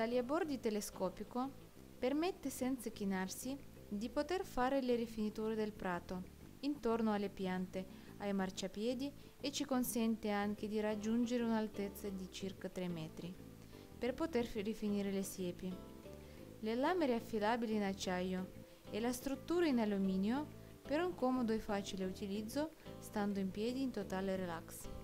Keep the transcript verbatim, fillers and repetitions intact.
tagliabordi telescopico permette senza chinarsi di poter fare le rifiniture del prato intorno alle piante, ai marciapiedi e ci consente anche di raggiungere un'altezza di circa tre metri per poter rifinire le siepi. Le lame affilabili in acciaio e la struttura in alluminio per un comodo e facile utilizzo stando in piedi in totale relax.